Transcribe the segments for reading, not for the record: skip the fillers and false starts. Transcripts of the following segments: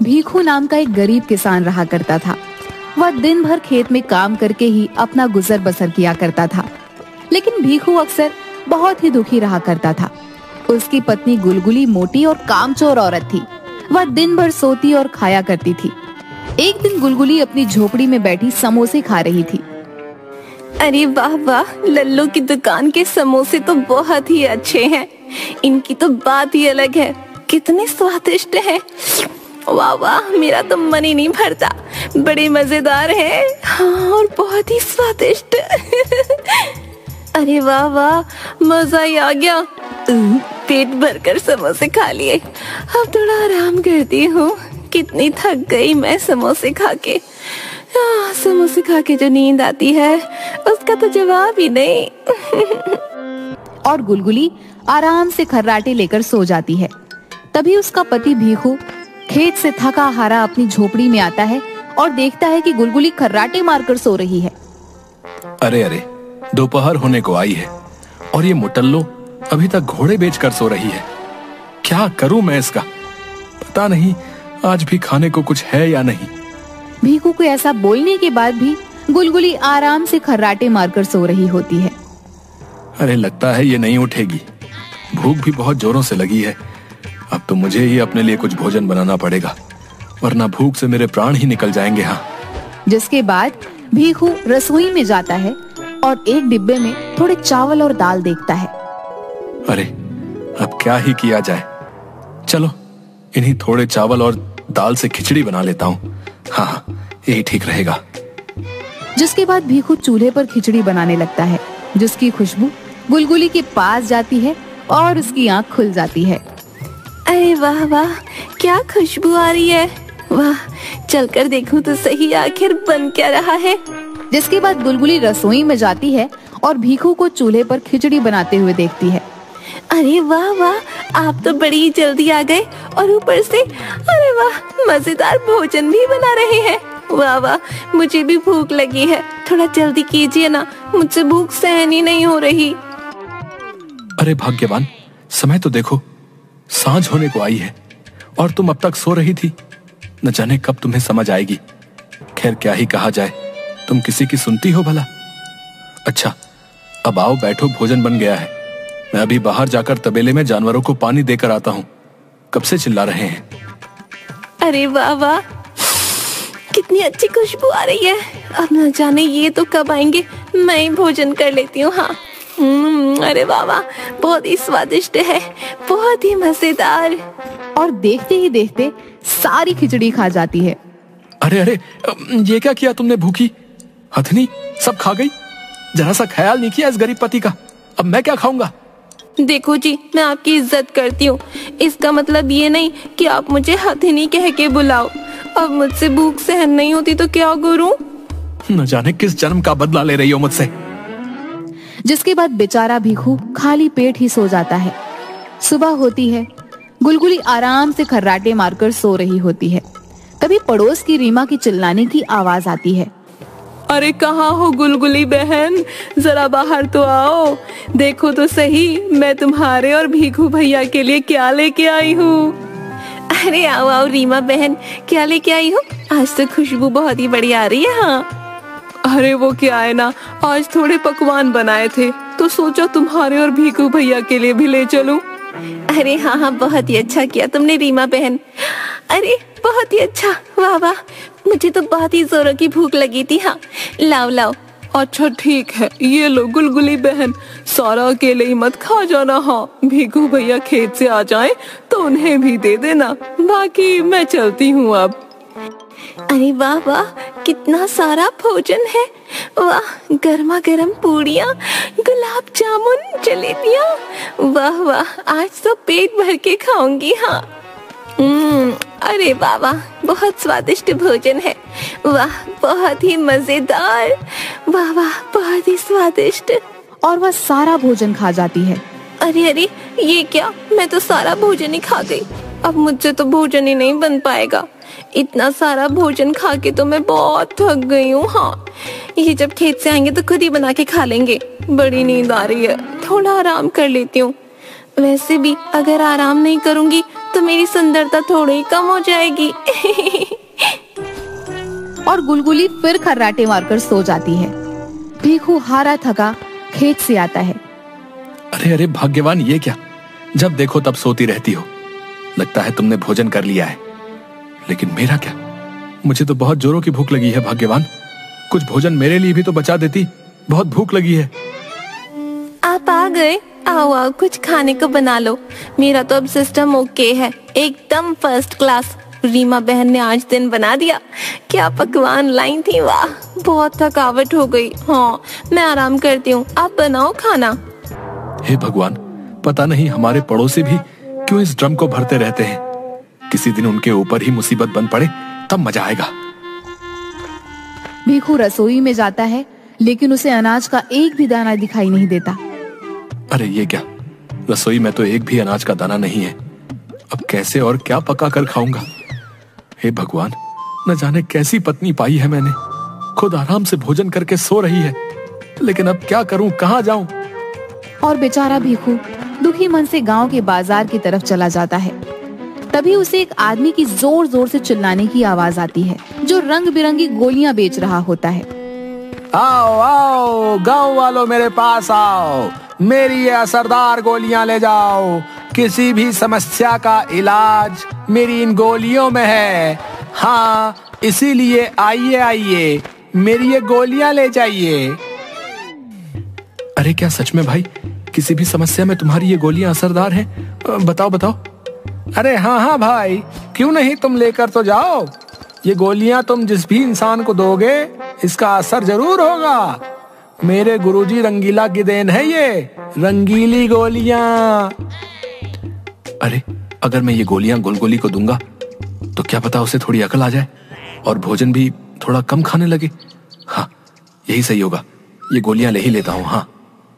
भीखू नाम का एक गरीब किसान रहा करता था। वह दिन भर खेत में काम करके ही अपना गुजर बसर किया करता था, लेकिन भीखू अक्सर बहुत ही दुखी रहा करता था। उसकी पत्नी गुलगुली मोटी और कामचोर औरत थी। वह दिन भर सोती और खाया करती थी। एक दिन गुलगुली अपनी झोपड़ी में बैठी समोसे खा रही थी। अरे वाह वाह, लल्लू की दुकान के समोसे तो बहुत ही अच्छे हैं। इनकी तो बात ही अलग है, कितने स्वादिष्ट हैं। वाह वाह, मेरा तो मन ही नहीं भरता। बड़े मजेदार हैं, हाँ, और बहुत ही स्वादिष्ट। अरे वाह वाह, मजा ही आ गया। पेट भरकर समोसे खा लिए। अब थोड़ा आराम करती हूँ। कितनी थक गई मैं समोसे खा के। समोसे खा के जो नींद आती है उसका तो जवाब ही नहीं। और गुलगुली आराम से खर्राटे लेकर सो जाती है। तभी उसका पति भीखू खेत से थका हारा अपनी झोपड़ी में आता है और देखता है कि गुलगुली खर्राटे मारकर सो रही है। अरे अरे, दोपहर होने को आई है और ये मुटल्लो अभी तक घोड़े बेचकर सो रही है। क्या करूं मैं इसका? पता नहीं आज भी खाने को कुछ है या नहीं। भीखू को ऐसा बोलने के बाद भी गुलगुली आराम से खर्राटे मारकर सो रही होती है। अरे लगता है ये नहीं उठेगी। भूख भी बहुत जोरों से लगी है। अब तो मुझे ही अपने लिए कुछ भोजन बनाना पड़ेगा, वरना भूख से मेरे प्राण ही निकल जाएंगे। हाँ। जिसके बाद भीखू रसोई में जाता है और एक डिब्बे में थोड़े चावल और दाल देखता है। अरे अब क्या ही किया जाए, चलो इन्हीं थोड़े चावल और दाल से खिचड़ी बना लेता हूँ। हाँ, यही ठीक रहेगा। जिसके बाद भीखू चूल्हे पर खिचड़ी बनाने लगता है, जिसकी खुशबू गुलगुली के पास जाती है और उसकी आंख खुल जाती है। अरे वाह वाह, क्या खुशबू आ रही है। वाह, चलकर देखूं तो सही आखिर बन क्या रहा है। जिसके बाद गुलगुली रसोई में जाती है और भीखू को चूल्हे पर खिचड़ी बनाते हुए देखती है। अरे वाह वाह, आप तो बड़ी जल्दी आ गए और ऊपर से अरे वाह, मजेदार भोजन भी बना रहे हैं। वाह वाह, मुझे भी भूख लगी है, थोड़ा जल्दी कीजिए ना, मुझसे भूख सहन ही नहीं हो रही। अरे भाग्यवान, समय तो देखो, सांझ होने को आई है और तुम अब तक सो रही थी। न जाने कब तुम्हें समझ आएगी। खैर क्या ही कहा जाए, तुम किसी की सुनती हो भला। अच्छा, अब आओ बैठो, भोजन बन गया है। मैं अभी बाहर जाकर तबेले में जानवरों को पानी देकर आता हूँ। कब से चिल्ला रहे हैं। अरे वाह वाह, कितनी अच्छी खुशबू आ रही है। अब न जाने ये तो कब आएंगे, मैं ही भोजन कर लेती हूँ। हाँ, अरे वाह वाह, बहुत ही स्वादिष्ट है, बहुत ही मजेदार। और देखते ही देखते सारी खिचड़ी खा जाती है। अरे अरे, ये क्या किया तुमने भूखी? हथनी सब खा गई। जरा सा ख्याल नहीं किया इस गरीब पति का। अब मैं क्या खाऊंगा? देखो जी, मैं आपकी इज्जत करती हूँ, इसका मतलब ये नहीं कि आप मुझे हथिनी कह के बुलाओ। अब मुझसे भूख सहन नहीं होती तो क्या करूँ? न जाने किस जन्म का बदला ले रही हो मुझसे। जिसके बाद बेचारा भीखू खाली पेट ही सो जाता है। सुबह होती है, गुलगुली आराम से खर्राटे मारकर सो रही होती है। तभी पड़ोस की रीमा की चिल्लाने की आवाज आती है। अरे कहाँ हो गुलगुली बहन, जरा बाहर तो आओ। देखो तो सही, मैं तुम्हारे और भीखू भैया के लिए क्या लेके आई हूँ। अरे आओ आओ रीमा बहन, क्या लेके आई हो? आज तो खुशबू बहुत ही बढ़िया आ रही है। हाँ, अरे वो क्या है ना, आज थोड़े पकवान बनाए थे तो सोचा तुम्हारे और भीखू भैया के लिए भी ले चलूं। अरे हाँ हाँ, बहुत ही अच्छा किया तुमने रीमा बहन। अरे बहुत ही अच्छा, वाह वाह, मुझे तो बहुत ही जोरों की भूख लगी थी। हाँ, लाओ लाओ। अच्छा ठीक है, ये लो गुलगुली बहन, सारा अकेले ही मत खा जाना। हाँ, भीखू भैया खेत से आ जाएं तो उन्हें भी दे देना, बाकी मैं चलती हूँ अब। अरे वाह वाह, कितना सारा भोजन है। वाह, गर्मा गर्म पूड़ियाँ, गुलाब जामुन, जलेबियाँ। वाह वाह, आज तो पेट भर के खाऊंगी। हाँ, अरे वाह वाह, बहुत स्वादिष्ट भोजन है। वाह, बहुत ही मजेदार। वाह वाह, बहुत ही स्वादिष्ट। और वह सारा भोजन खा जाती है। अरे अरे, ये क्या, मैं तो सारा भोजन ही खा गई। अब मुझसे तो भोजन ही नहीं बन पाएगा। इतना सारा भोजन खा के तो मैं बहुत थक गई हूँ। हाँ, ये जब खेत से आएंगे तो खुद ही बना के खा लेंगे। बड़ी नींद आ रही है, थोड़ा आराम कर लेती हूँ। वैसे भी अगर आराम नहीं करूंगी तो मेरी सुंदरता थोड़ी ही कम हो जाएगी। और गुलगुली फिर खर्राटे मारकर सो जाती है। भीखू हारा थका खेत से आता है। अरे अरे भाग्यवान, ये क्या, जब देखो तब सोती रहती हो। लगता है तुमने भोजन कर लिया है, लेकिन मेरा क्या? मुझे तो बहुत जोरों की भूख लगी है भाग्यवान। कुछ भोजन मेरे लिए भी तो बचा देती, बहुत भूख लगी है। आप आ गए, आओ आओ कुछ खाने को बना लो। मेरा तो अब सिस्टम ओके है, एकदम फर्स्ट क्लास। रीमा बहन ने आज दिन बना दिया। क्या पकवान लाई थी, वाह। बहुत थकावट हो गई। हाँ, मैं आराम करती हूँ, आप बनाओ खाना। हे भगवान, पता नहीं हमारे पड़ोसी भी क्यों इस ड्रम को भरते रहते हैं। किसी दिन उनके ऊपर ही मुसीबत बन पड़े तब मजा आएगा। भीखू रसोई में जाता है, लेकिन उसे अनाज का एक भी दाना दिखाई नहीं देता। अरे ये क्या, रसोई में तो एक भी अनाज का दाना नहीं है। अब कैसे और क्या पका कर खाऊंगा। हे भगवान, न जाने कैसी पत्नी पाई है मैंने। खुद आराम से भोजन करके सो रही है, लेकिन अब क्या करूं, कहां जाऊं। और बेचारा भीखू दुखी मन से गांव के बाजार की तरफ चला जाता है। तभी उसे एक आदमी की जोर जोर से चिल्लाने की आवाज आती है, जो रंग बिरंगी गोलियां बेच रहा होता है। आओ आओ गांव वालों, मेरे पास आओ, मेरी ये असरदार गोलियां ले जाओ। किसी भी समस्या का इलाज मेरी इन गोलियों में है। हाँ, इसीलिए आइए आइए, मेरी ये गोलियां ले जाइए। अरे क्या सच में भाई, किसी भी समस्या में तुम्हारी ये गोलियां असरदार हैं? बताओ बताओ। अरे हाँ हाँ भाई, क्यों नहीं, तुम लेकर तो जाओ। ये गोलियां तुम जिस भी इंसान को दोगे, इसका असर जरूर होगा। मेरे गुरुजी रंगीला की देन है ये रंगीली गोलियां। अरे अगर मैं ये गोलियां गुलगुली को दूंगा तो क्या पता उसे थोड़ी अकल आ जाए और भोजन भी थोड़ा कम खाने लगे। हाँ, यही सही होगा, ये गोलियां ले ही लेता हूँ। हाँ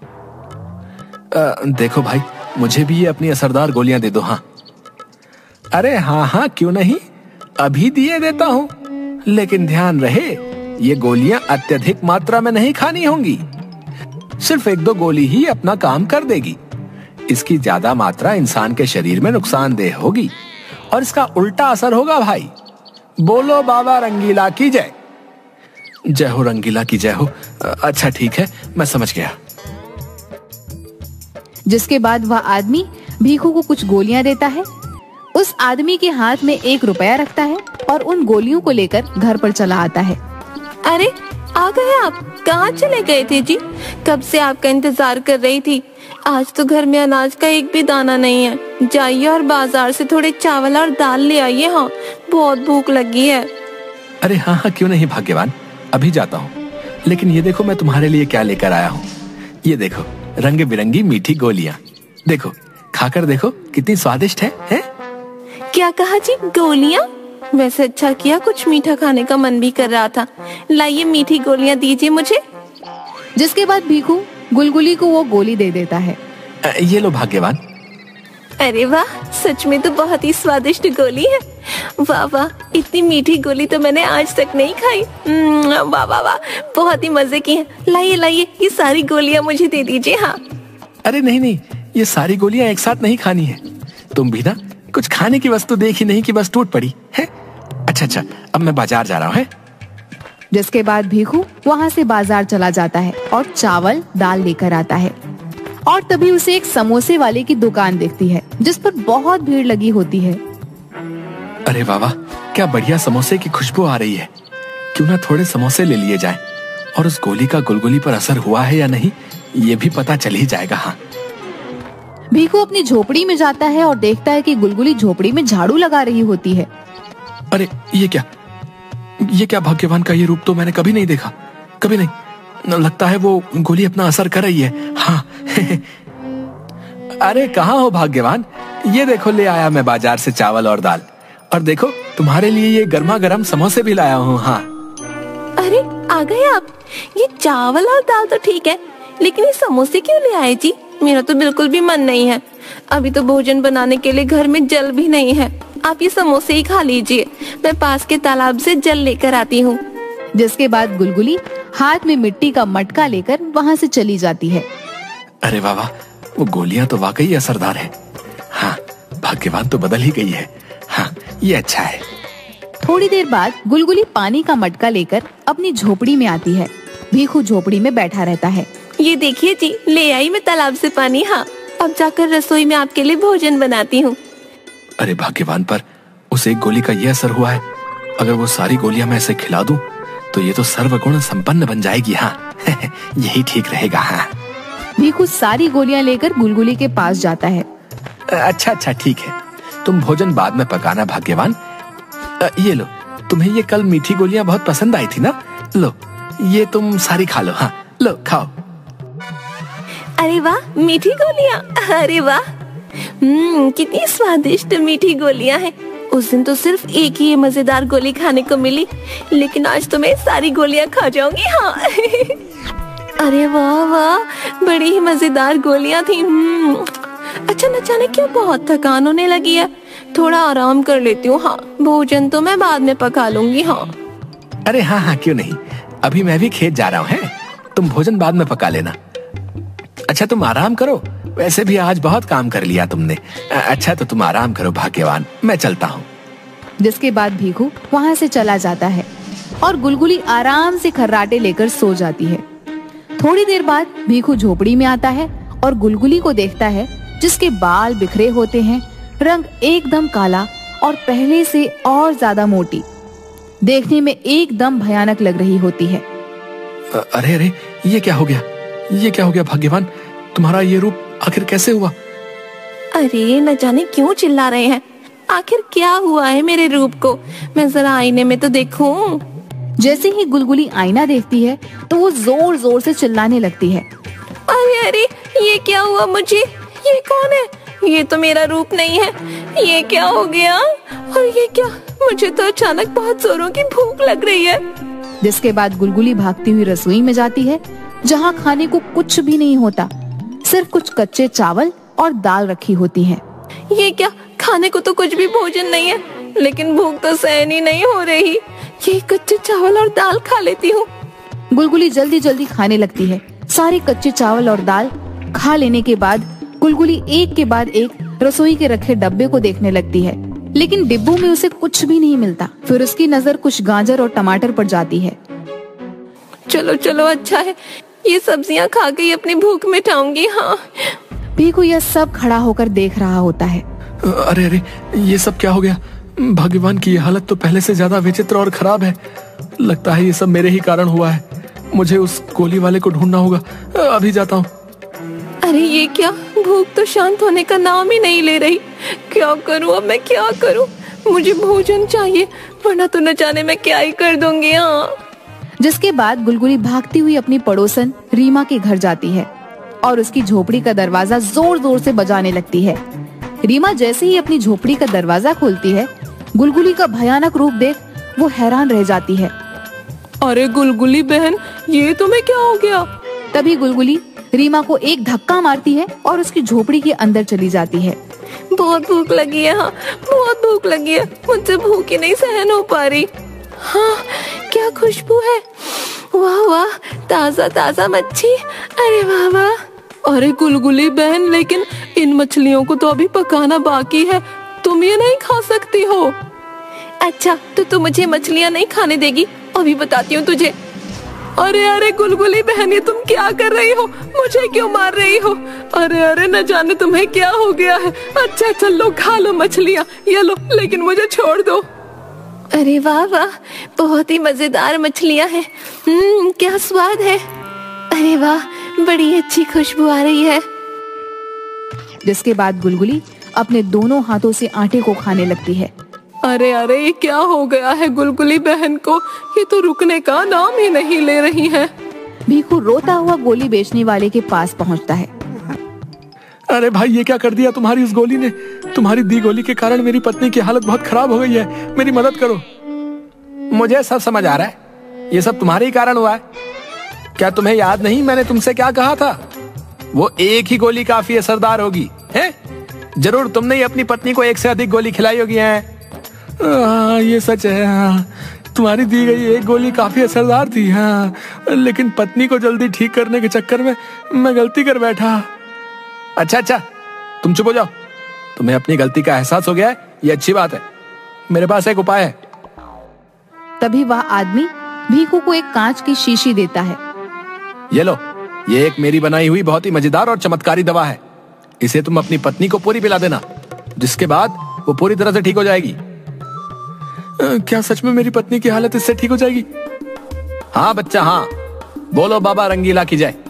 देखो भाई, मुझे भी ये अपनी असरदार गोलियां दे दो। हाँ अरे हाँ हाँ, क्यों नहीं, अभी दिए देता हूँ। लेकिन ध्यान रहे, ये गोलियां अत्यधिक मात्रा में नहीं खानी होंगी। सिर्फ 1-2 गोली ही अपना काम कर देगी। इसकी ज्यादा मात्रा इंसान के शरीर में नुकसानदेह होगी और इसका उल्टा असर होगा भाई। बोलो बाबा रंगीला की जय। जय हो रंगीला की जय हो। अच्छा ठीक है, मैं समझ गया। जिसके बाद वह आदमी भीखू को कुछ गोलियां देता है। उस आदमी के हाथ में 1 रुपया रखता है और उन गोलियों को लेकर घर पर चला आता है। अरे आ गए आप, कहाँ चले गए थे जी? कब से आपका इंतजार कर रही थी। आज तो घर में अनाज का एक भी दाना नहीं है। जाइए और बाजार से थोड़े चावल और दाल ले आइए। हाँ, बहुत भूख लगी है। अरे हाँ हाँ, क्यों नहीं भाग्यवान, अभी जाता हूँ। लेकिन ये देखो मैं तुम्हारे लिए क्या लेकर आया हूँ। ये देखो, रंग बिरंगी मीठी गोलियां। देखो, खाकर देखो कितनी स्वादिष्ट है? क्या कहा जी, गोलियां? वैसे अच्छा किया, कुछ मीठा खाने का मन भी कर रहा था। लाइए मीठी गोलियां दीजिए मुझे। जिसके बाद भीखू गुलगुली को वो गोली दे देता है। ये लो भाग्यवान। अरे वाह, सच में तो बहुत ही स्वादिष्ट गोली है। वाह वाह, इतनी मीठी गोली तो मैंने आज तक नहीं खाई। वाह वाह वाह, बहुत ही मजे की है। लाइए लाइए, ये सारी गोलियां मुझे दे दीजिए। हाँ अरे नहीं नहीं, ये सारी गोलियां एक साथ नहीं खानी है। तुम भी ना कुछ खाने की वस्तु देखी नहीं कि बस टूट पड़ी है। अच्छा, अब मैं बाजार जा रहा हूँ। जिसके बाद भीखू वहाँ से बाजार चला जाता है और चावल दाल लेकर आता है। और तभी उसे एक समोसे वाले की दुकान दिखती है, जिस पर बहुत भीड़ लगी होती है। अरे वाह वाह, क्या बढ़िया समोसे की खुशबू आ रही है। क्यों ना थोड़े समोसे ले लिए जाएं, और उस गोली का गुलगुली पर असर हुआ है या नहीं, ये भी पता चल ही जाएगा। हाँ, भीखू अपनी झोपड़ी में जाता है और देखता है कि गुलगुली झोपड़ी में झाड़ू लगा रही होती है। अरे ये क्या भाग्यवान का ये रूप तो मैंने कभी नहीं देखा, कभी नहीं। लगता है वो गोली अपना असर कर रही है। हाँ अरे कहाँ हो भाग्यवान, ये देखो ले आया मैं बाजार से चावल और दाल, और देखो तुम्हारे लिए ये गर्मा गर्म समोसे भी लाया हूँ। हाँ अरे आ गए आप। ये चावल और दाल तो ठीक है, लेकिन ये समोसे क्यों ले आए जी? मेरा तो बिल्कुल भी मन नहीं है। अभी तो भोजन बनाने के लिए घर में जल भी नहीं है। आप ये समोसे ही खा लीजिए, मैं पास के तालाब से जल लेकर आती हूँ। जिसके बाद गुलगुली हाथ में मिट्टी का मटका लेकर वहाँ से चली जाती है। अरे वाह वाह, वो गोलियां तो वाकई असरदार है। हाँ, भाग्यवान तो बदल ही गई है। हाँ, ये अच्छा है। थोड़ी देर बाद गुलगुली पानी का मटका लेकर अपनी झोपड़ी में आती है। भीखू झोपड़ी में बैठा रहता है। ये देखिए जी, ले आई मैं तालाब से पानी। हाँ, अब जाकर रसोई में आपके लिए भोजन बनाती हूँ। अरे भाग्यवान पर उस एक गोली का ये असर हुआ है। अगर वो सारी गोलियां मैं इसे खिला दूं तो ये तो सर्वगुण संपन्न बन जाएगी। हाँ यही ठीक रहेगा। हाँ, भीखू सारी गोलियां लेकर गुलगुली के पास जाता है। अच्छा ठीक है, तुम भोजन बाद में पकाना भाग्यवान। ये लो, तुम्हें ये कल मीठी गोलियां बहुत पसंद आई थी ना, लो ये तुम सारी खा लो। हाँ लो, खाओ। अरे वाह, मीठी गोलियां। अरे वाह, कितनी स्वादिष्ट मीठी गोलियां हैं। उस दिन तो सिर्फ एक ही मजेदार गोली खाने को मिली, लेकिन आज तो मैं सारी गोलियां खा जाऊंगी। हाँ अरे वाह वाह, बड़ी ही मजेदार गोलियां थी। अच्छा, न जाने क्यों बहुत थकान होने लगी है। थोड़ा आराम कर लेती हूँ। हाँ, भोजन तो मैं बाद में पका लूंगी। हाँ अरे हाँ, क्यों नहीं, अभी मैं भी खेत जा रहा हूँ। तुम भोजन बाद में पका लेना। अच्छा, तुम आराम करो, वैसे भी आज बहुत काम कर लिया तुमने। अच्छा, तो तुम आराम करो भाग्यवान, मैं चलता हूँ। जिसके बाद भीखू वहाँ से चला जाता है और गुलगुली आराम से खर्राटे लेकर सो जाती है। थोड़ी देर बाद भीखू झोपड़ी में आता है और गुलगुली को देखता है, जिसके बाल बिखरे होते हैं, रंग एकदम काला और पहले से और ज्यादा मोटी, देखने में एकदम भयानक लग रही होती है। अरे ये क्या हो गया? ये क्या हो गया भाग्यवान? तुम्हारा ये रूप आखिर कैसे हुआ? अरे न जाने क्यों चिल्ला रहे हैं। आखिर क्या हुआ है मेरे रूप को? मैं जरा आईने में तो देखूं। जैसे ही गुलगुली आईना देखती है तो वो जोर जोर से चिल्लाने लगती है। अरे ये क्या हुआ मुझे? ये कौन है? ये तो मेरा रूप नहीं है। ये क्या हो गया? और ये क्या? मुझे तो अचानक बहुत जोरों की भूख लग रही है। जिसके बाद गुलगुली भागती हुई रसोई में जाती है, जहाँ खाने को कुछ भी नहीं होता, सिर्फ कुछ कच्चे चावल और दाल रखी होती है। ये क्या? खाने को तो कुछ भी भोजन नहीं है, लेकिन भूख तो सहन ही नहीं हो रही। ये कच्चे चावल और दाल खा लेती हूँ। गुलगुली जल्दी जल्दी खाने लगती है। सारे कच्चे चावल और दाल खा लेने के बाद गुलगुली एक के बाद एक रसोई के रखे डब्बे को देखने लगती है, लेकिन डिब्बों में उसे कुछ भी नहीं मिलता। फिर उसकी नजर कुछ गाजर और टमाटर पर जाती है। चलो अच्छा है, ये सब्जियां खा के अपनी भूख मिटाऊंगी। हाँ, भीखू यह सब खड़ा होकर देख रहा होता है। अरे ये सब क्या हो गया? भगवान की ये हालत तो पहले से ज्यादा विचित्र और खराब है। लगता है ये सब मेरे ही कारण हुआ है। मुझे उस गोली वाले को ढूंढना होगा। अभी जाता हूँ। अरे ये क्या? भूख तो शांत होने का नाम ही नहीं ले रही। क्या करूँ अब मैं, क्या करूँ? मुझे भोजन चाहिए, वरना तो न जाने मैं क्या ही कर दूंगी। हाँ। जिसके बाद गुलगुली भागती हुई अपनी पड़ोसन रीमा के घर जाती है और उसकी झोपड़ी का दरवाजा जोर जोर से बजाने लगती है। रीमा जैसे ही अपनी झोपड़ी का दरवाजा खोलती है, गुलगुली का भयानक रूप देख वो हैरान रह जाती है। अरे गुलगुली बहन, ये तुम्हें क्या हो गया? तभी गुलगुली रीमा को एक धक्का मारती है और उसकी झोपड़ी के अंदर चली जाती है। बहुत भूख लगी है। हाँ, बहुत भूख लगी है। मुझसे भूख ही नहीं सहन हो पा रही। हाँ, क्या खुशबू है। वाह वाह, ताजा ताजा मच्छी। अरे वाह वाह। अरे गुलगुली बहन, लेकिन इन मछलियों को तो अभी पकाना बाकी है। तुम ये नहीं खा सकती हो। अच्छा, तो तू मुझे मछलियाँ नहीं खाने देगी? अभी बताती हूँ तुझे। अरे गुलगुली बहन, ये तुम क्या कर रही हो? मुझे क्यों मार रही हो? अरे न जाने तुम्हें क्या हो गया है। अच्छा चलो, खा लो मछलियाँ, ये लो, लेकिन मुझे छोड़ दो। अरे वाह वाह, बहुत ही मजेदार मछलियाँ हैं। क्या स्वाद है। अरे वाह, बड़ी अच्छी खुशबू आ रही है। जिसके बाद गुलगुली अपने दोनों हाथों से आटे को खाने लगती है। अरे ये क्या हो गया है गुलगुली बहन को? ये तो रुकने का नाम ही नहीं ले रही है। भीखू रोता हुआ गोली बेचने वाले के पास पहुंचता है। अरे भाई, ये क्या कर दिया तुम्हारी उस गोली ने? तुम्हारी दी गोली के कारण मेरी पत्नी की हालत बहुत खराब हो गई है। मेरी मदद करो। मुझे सब समझ आ रहा है, ये सब तुम्हारे ही कारण हुआ है। क्या तुम्हें याद नहीं मैंने तुमसे क्या कहा था? वो एक ही गोली काफी असरदार होगी, है? जरूर तुमने ही अपनी पत्नी को एक से अधिक गोली खिलाई होगी, है? ये सच है। हाँ, तुम्हारी दी गई एक गोली काफी असरदार थी। हाँ, लेकिन पत्नी को जल्दी ठीक करने के चक्कर में मैं गलती कर बैठा। अच्छा, तुम चुप हो जाओ। तुम्हें अपनी गलती का एहसास हो गया है, ये अच्छी बात है। मेरे पास एक उपाय है। तभी वह आदमी भीखू को एक कांच की शीशी देता है। ये लो, ये एक मेरी बनाई हुई बहुत ही मजेदार और चमत्कारी दवा है। इसे तुम अपनी पत्नी को पूरी पिला देना, जिसके बाद वो पूरी तरह से ठीक हो जाएगी। क्या सच में मेरी पत्नी की हालत इससे ठीक हो जाएगी? हाँ बच्चा, हाँ। बोलो बाबा रंगीला की जय।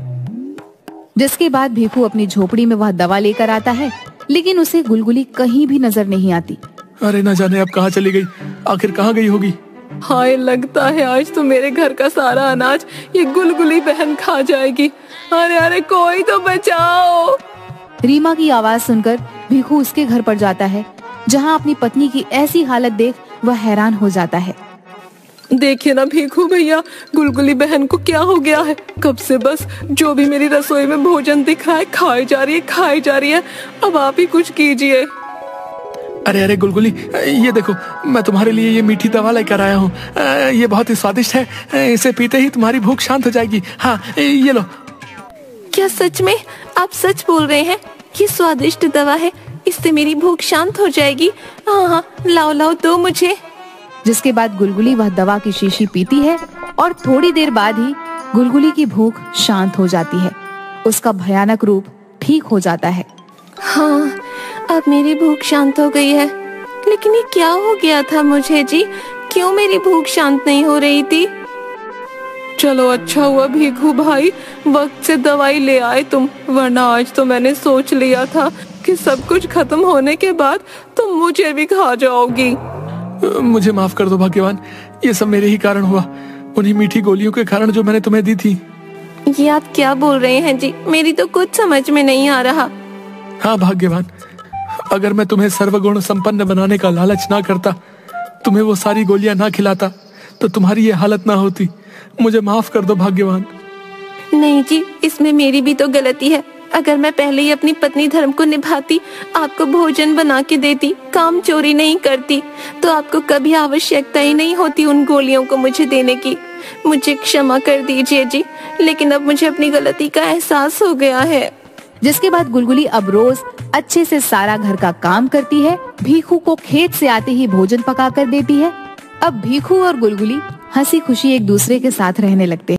जिसके बाद भीखू अपनी झोपड़ी में वह दवा लेकर आता है, लेकिन उसे गुलगुली कहीं भी नजर नहीं आती। अरे न जाने अब कहाँ चली गई, आखिर कहाँ गई होगी। हाय, लगता है आज तो मेरे घर का सारा अनाज ये गुलगुली बहन खा जाएगी। अरे अरे, कोई तो बचाओ। रीमा की आवाज सुनकर भीखू उसके घर पर जाता है, जहाँ अपनी पत्नी की ऐसी हालत देख वह हैरान हो जाता है। देखिए ना भीखू भैया, गुलगुली बहन को क्या हो गया है। कब से बस जो भी मेरी रसोई में भोजन दिख रहा है खाई जा रही है, खाई जा रही है। अब आप ही कुछ कीजिए। अरे अरे गुलगुली, ये देखो, मैं तुम्हारे लिए ये मीठी दवा लेकर आया हूँ। ये बहुत ही स्वादिष्ट है, इसे पीते ही तुम्हारी भूख शांत हो जाएगी। हाँ, ये लो। क्या सच में आप सच बोल रहे हैं? ये स्वादिष्ट दवा है, इससे मेरी भूख शांत हो जाएगी। हाँ हाँ, लाओ लाओ, दो मुझे। जिसके बाद गुलगुली वह दवा की शीशी पीती है और थोड़ी देर बाद ही गुलगुली की भूख शांत हो जाती है। उसका भयानक रूप ठीक हो जाता है। हाँ, अब मेरी भूख शांत हो गई है। लेकिन ये क्या हो गया था मुझे जी? क्यों मेरी भूख शांत नहीं हो रही थी? चलो अच्छा हुआ भीखू भाई, वक्त से दवाई ले आए तुम, वरना आज तो मैंने सोच लिया था कि सब कुछ खत्म होने के बाद तुम मुझे भी खा जाओगी। मुझे माफ कर दो भाग्यवान, ये सब मेरे ही कारण हुआ, उन्हीं मीठी गोलियों के कारण जो मैंने तुम्हें दी थी। ये आप क्या बोल रहे हैं जी? मेरी तो कुछ समझ में नहीं आ रहा। हाँ भाग्यवान, अगर मैं तुम्हें सर्वगुण संपन्न बनाने का लालच ना करता, तुम्हें वो सारी गोलियां ना खिलाता, तो तुम्हारी ये हालत ना होती। मुझे माफ कर दो भाग्यवान। नहीं जी, इसमें मेरी भी तो गलती है। अगर मैं पहले ही अपनी पत्नी धर्म को निभाती, आपको भोजन बना के देती, काम चोरी नहीं करती, तो आपको कभी आवश्यकता ही नहीं होती उन गोलियों को मुझे देने की। मुझे क्षमा कर दीजिए जी, लेकिन अब मुझे अपनी गलती का एहसास हो गया है। जिसके बाद गुलगुली अब रोज अच्छे से सारा घर का काम करती है, भीखू को खेत से आते ही भोजन पका कर देती है। अब भीखू और गुलगुली हंसी खुशी एक दूसरे के साथ रहने लगते हैं।